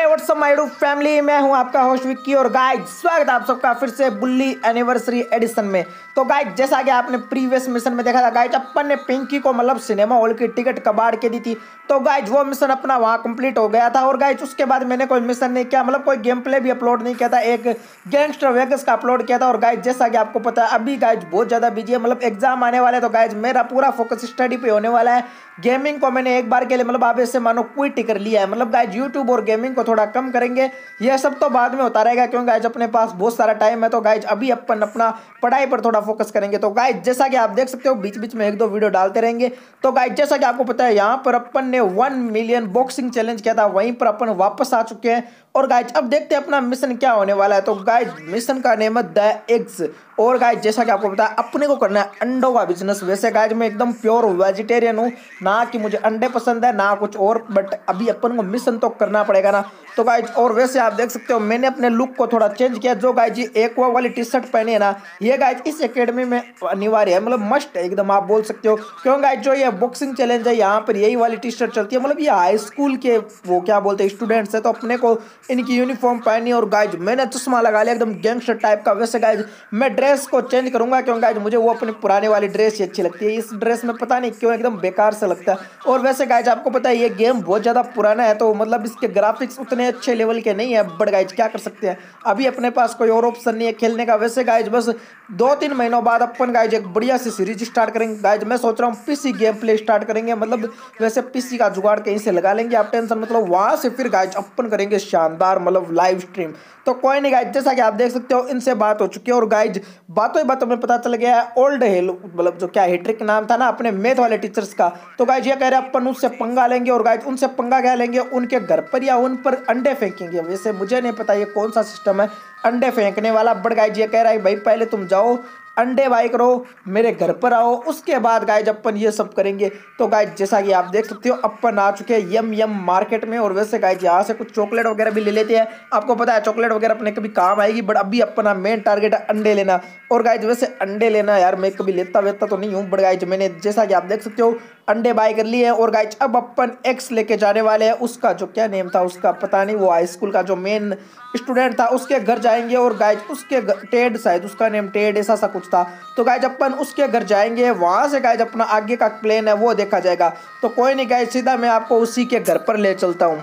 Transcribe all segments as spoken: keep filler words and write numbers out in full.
WhatsApp my YouTube family, मैं हूं आपका होस्ट विक्की और गाइस स्वागत है आप सबका फिर से बुल्ली एनिवर्सरी एडिशन में। तो गाइस जैसा कि आपने प्रीवियस मिशन में देखा था गाइस, अपन ने पिंकी को मतलब सिनेमा हॉल की टिकट कबाड़ के दी थी। तो गाइस वो मिशन अपना वहां कंप्लीट हो गया था और गाइस उसके बाद मैंने कोई मिशन नहीं किया, मतलब कोई गेम प्ले भी अपलोड नहीं किया था। एक गैंगस्टर वेगस का अपलोड किया था और गाइस जैसा कि आपको पता है अभी गाइस बहुत ज्यादा बिजी है, मतलब एग्जाम आने वाले। तो गाइस मेरा पूरा फोकस स्टडी पे होने वाला है। गेमिंग को मैंने एक बार के लिए मतलब आप ऐसे मानो क्विट कर लिया है, मतलब गाइस यूट्यूब और गेमिंग को थोड़ा कम करेंगे। यह सब तो बाद में होता रहेगा क्योंकि गाइस अपने पास बहुत सारा टाइम है। तो गाइस अभी अपन अपना पढ़ाई पर थोड़ा फोकस करेंगे। तो गाइस जैसा कि आप देख सकते हो बीच बीच में एक दो वीडियो डालते रहेंगे। तो गाइस जैसा कि आपको पता है यहाँ पर अपन ने वन मिलियन बॉक्सिंग चैलेंज किया था, वहीं पर अपन वापस आ चुके हैं। और गाइस अब देखते हैं अपना मिशन क्या होने वाला है। तो गाइस मिशन का नेम है द एग्स। और गाइस जैसा कि आपको पता है अपने को करना है अंडों का बिजनेस। वैसे गाइस मैं एकदम प्योर वेजिटेरियन हूँ, ना कि मुझे अंडे पसंद है ना कुछ और, बट अभी अपन को मिशन तो करना पड़ेगा ना। तो गाइस और वैसे आप देख सकते हो मैंने अपने लुक को थोड़ा चेंज किया। जो गाइस जी एक्वा वाली टी शर्ट पहनी है ना, ये गाइस इस एकेडमी में अनिवार्य है, मतलब मस्ट है एकदम आप बोल सकते हो। क्यों गाइस जो ये बॉक्सिंग चैलेंज है यहाँ पर यही वाली टी शर्ट चलती है, मतलब ये हाई स्कूल के वो क्या बोलते हैं स्टूडेंट्स है, तो अपने को इनकी यूनिफॉर्म पहनी। और गाइस मैंने चश्मा लगा लिया एकदम गैंगस्टर टाइप का। वैसे गाइस मैं ड्रेस को चेंज करूंगा क्योंकि गाइस मुझे वो अपनी पुराने वाली ड्रेस ही अच्छी लगती है। इस ड्रेस में पता नहीं क्यों एकदम बेकार सा लगता है। और वैसे गाइस आपको पता है ये गेम बहुत ज्यादा पुराना है, तो मतलब इसके ग्राफिक्स उतने अच्छे लेवल के नहीं है, बट गाइस क्या कर सकते हैं, अभी अपने पास कोई और ऑप्शन नहीं है खेलने का। वैसे गाइस बस दो तीन महीनों बाद अपन गाइस एक बढ़िया सी सीरीज स्टार्ट करेंगे। गाइस मैं सोच रहा हूँ पीसी गेम प्ले स्टार्ट करेंगे, मतलब वैसे पीसी का जुगाड़ कहीं से लगा लेंगे, आप टेंशन मतलब वहां से फिर गाइस अपन करेंगे शानदार मतलब लाइव स्ट्रीम। तो कोई नहीं गाइस जैसा कि आप देख सकते हो इनसे बात हो चुकी है और गाइस बातों ही बातों में पता चल गया है ओल्ड हेल मतलब जो क्या हेट्रिक नाम था ना अपने मैथ वाले टीचर्स का। तो गाइस ये कह रहे हैं अपन उससे पंगा लेंगे और गाइस उनसे पंगा क्या लेंगे, उनके घर पर या उन पर अंडे फेंकेंगे। वैसे मुझे नहीं पता ये कौन सा सिस्टम है अंडे फेंकने वाला, बट गाइस ये कह रहा है भाई पहले तुम जाओ अंडे बाई करो, मेरे घर पर आओ, उसके बाद गाइस अपन ये सब करेंगे। तो गाइस जैसा कि आप देख सकते हो अपन आ चुके हैं यम यम मार्केट में। और वैसे गाइस यहाँ से कुछ चॉकलेट वगैरह भी ले लेते हैं, आपको पता है चॉकलेट वगैरह अपने कभी काम आएगी, बट अभी अपना मेन टारगेट है अंडे लेना। और गाइस वैसे अंडे लेना यार मैं कभी लेता वेता तो नहीं हूँ, बट गाइस मैंने जैसा कि आप देख सकते हो अंडे बाय कर लिए हैं। और गाइस अब अपन एक्स लेके जाने वाले हैं, उसका जो क्या नेम था उसका पता नहीं, वो हाई स्कूल का जो मेन स्टूडेंट था उसके घर जाएंगे। और गाइस उसके टेड शायद उसका नेम टेड ऐसा सा कुछ था। तो गाइस अपन उसके घर जाएंगे, वहां से गाइस अपना आगे का प्लान है वो देखा जाएगा। तो कोई नहीं गाइस सीधा मैं आपको उसी के घर पर ले चलता हूँ।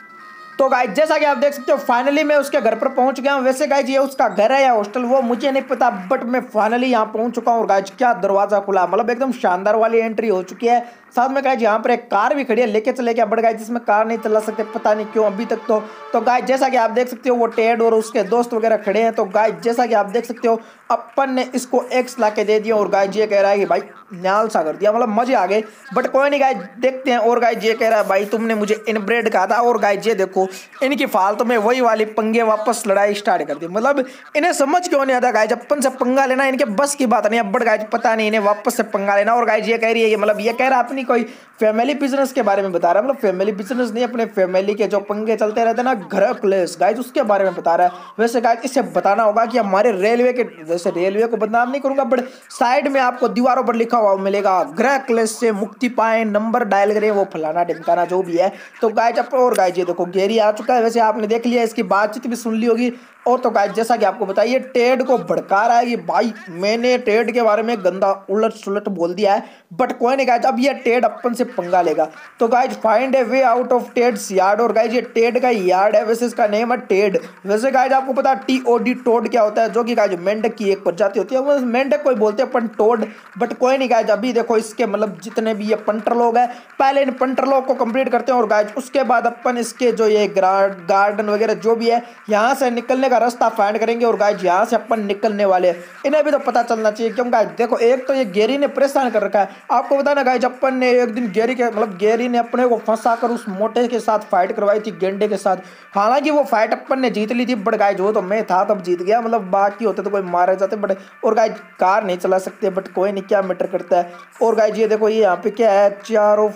तो गाइस जैसा कि आप देख सकते हो फाइनली मैं उसके घर पर पहुंच गया हूं। वैसे गाइस ये उसका घर है या हॉस्टल वो मुझे नहीं पता, बट मैं फाइनली यहां पहुंच चुका हूं। और गाइस क्या दरवाजा खुला, मतलब एकदम शानदार वाली एंट्री हो चुकी है। साथ में गाइस यहाँ पर एक कार भी खड़ी है, लेके चले गया, बट गाइस जिसमें कार नहीं चला सकते पता नहीं क्यों अभी तक। तो तो गाइस जैसा कि आप देख सकते हो वो टेड और उसके दोस्त वगैरह खड़े हैं। तो गाइस जैसा कि आप देख सकते हो अपन ने इसको एक्स ला के दे दिया और गाइस ये कह रहा है कि भाई न्याल सा कर दिया, मतलब मजे आ गए। बट कोई नहीं गाइस देखते हैं। और गाइस ये कह रहा है भाई तुमने मुझे इनब्रेड कहा था। और गाइस ये देखो इनकी फालतू में वही वाली पंगे वापस लड़ाई स्टार्ट कर दी, मतलब इन्हें समझ क्यों नहीं आता गाइस अपन से पंगा लेना इनके बस की बात नहीं है, बट गाइस पता नहीं इन्हें वापस से पंगा लेना। और गाइस ये कह रही है मतलब ये कह रहा है अपनी कोई फैमिली बिजनेस के बारे में बता रहा है, मतलब फैमिली बिजनेस नहीं अपने फैमिली के जो पंगे चलते रहते हैं ना घर क्लेश गाइस उसके बारे में बता रहा है। वैसे गाइस इसे बताना होगा कि हमारे रेलवे के, वैसे रेलवे को बदनाम नहीं करूंगा, बट साइड में आपको दीवारों पर लिखा हुआ मिलेगा ग्रह क्लेश से मुक्ति पाए, नंबर डायल करें, वो फलाना ढिमकाना जो भी है। तो गाइस अब और गाइस ये देखो गेरी आ चुका है। वैसे आपने देख लिया इसकी बातचीत भी सुन ली होगी। और तो गाइस जैसा कि आपको बताइए टेड को भड़का रहा है कि भाई मैंने टेड के बारे में गंदा उलट सुलट बोल दिया है, बट कोई नहीं गाइस अब ये टेड अपन से पंगा लेगा। तो guys find a way out of Ted's yard. और गाइस ये टेड का यार्ड है, वैसे इसका नेम है टेड। वैसे गाइस आपको पता है टी ओ डी टोड क्या होता है, जो कि गाइस मेंढक की एक प्रजाति होती है, वो मेंढक कोई बोलते हैं अपन टोड, बट कोई नहीं गाइस अभी देखो इसके मतलब जितने भी ये पंटर लोग हैं पहले इन पंटर लोग को कंप्लीट करते हैं। और गाइस उसके बाद अपन इसके जो ये गार्डन वगैरह जो भी है यहाँ से निकलने का रास्ता फाइंड करेंगे। और गाइस यहाँ से अपन निकलने वाले हैं, इन्हें भी तो पता चलना चाहिए क्यों गाइस देखो एक तो ये गेरी ने परेशान कर रखा है। आपको पता ना गाइस अपन ने एक दिन गेरी के मतलब गेरी ने अपने को फंसा कर उस मोटे के साथ फाइट करवाई थी गेंडे के साथ। हालांकि वो फाइट अपन ने जीत ली थी, बट गाइस वो तो मैं था तब जीत गया, मतलब बाकी होते तो कोई मारे जाते। बट और गाइस कार नहीं चला सकते, बट कोई नहीं क्या मैटर करता है। और गाइस ये देखो ये यहाँ पे क्या है चारों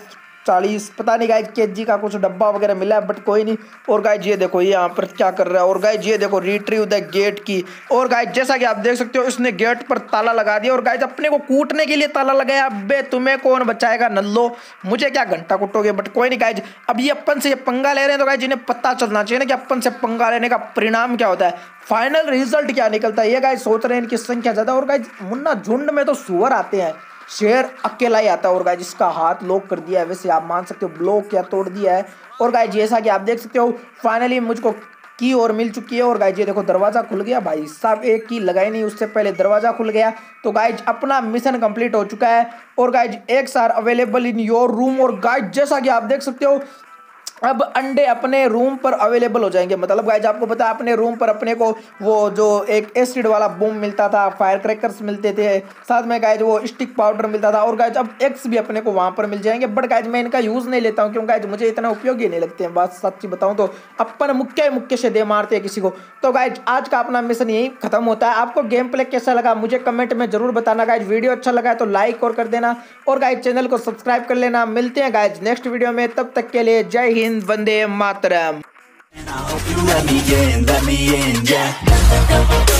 चालीस पता नहीं गाइज केजी का कुछ डब्बा वगैरह मिला है, बट कोई नहीं। और गाइज ये देखो ये यहाँ पर क्या कर रहा है। और गाइज ये देखो रिट्रीव द गेट की। और गाइज जैसा कि आप देख सकते हो इसने गेट पर ताला लगा दिया और गाइज अपने को कूटने के लिए ताला लगाया। अबे तुम्हें कौन बचाएगा नल्लो, मुझे क्या घंटा कुटोगे, बट कोई नहीं गाइज। अब ये अपन से ये पंगा ले रहे हैं तो गाइज इन्हें पता चलना चाहिए ना कि अपन से पंगा लेने का परिणाम क्या होता है, फाइनल रिजल्ट क्या निकलता है। ये गाइज सोच रहे हैं इनकी संख्या ज्यादा। और गाइज मुन्ना झुंड में तो सुअर आते हैं, शेर अकेला ही आता है। और गाइज इसका हाथ लॉक कर दिया है, वैसे आप मान सकते हो ब्लॉक क्या तोड़ दिया है। और गाइज जैसा कि आप देख सकते हो फाइनली मुझको की और मिल चुकी है। और गाइज ये देखो दरवाजा खुल गया, भाई साहब एक की लगाई नहीं उससे पहले दरवाजा खुल गया। तो गाइज अपना मिशन कंप्लीट हो चुका है। और गाइज एक सार अवेलेबल इन योर रूम। और गाइज जैसा कि आप देख सकते हो अब अंडे अपने रूम पर अवेलेबल हो जाएंगे। मतलब गाइज आपको पता है अपने रूम पर अपने को वो जो एक एसिड वाला बम मिलता था, फायर क्रैकर्स मिलते थे, साथ में गाइज वो स्टिक पाउडर मिलता था। और गाइज अब एक्स भी अपने को वहां पर मिल जाएंगे, बट गाइज मैं इनका यूज नहीं लेता हूँ क्योंकि गाइज मुझे इतना उपयोगी नहीं लगते हैं। बात सच्ची बताऊं तो अपन मुक्के मुक्के से दे मारते हैं किसी को। तो गाइज आज का अपना मिशन यही खत्म होता है। आपको गेम प्ले कैसा लगा मुझे कमेंट में जरूर बताना। गाइज वीडियो अच्छा लगा है तो लाइक और कर देना और गाइज चैनल को सब्सक्राइब कर लेना। मिलते हैं गाइज नेक्स्ट वीडियो में, तब तक के लिए जय Hind, Vande Mataram. And I hope you let me in, let me in, yeah.